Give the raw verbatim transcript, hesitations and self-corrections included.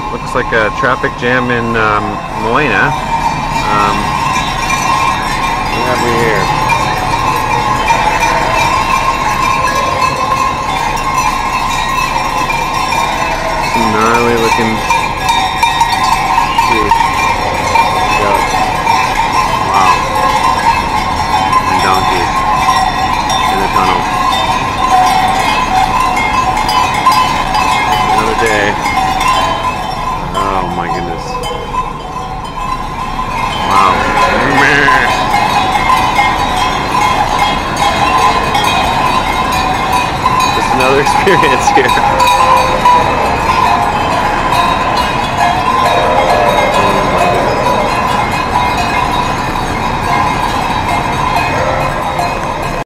Looks like a traffic jam in um, Moena. Um, what have we here? Some gnarly looking sheep. Goats. Wow. And donkeys in the tunnel. Another day. Oh my goodness. Wow. Just another experience here.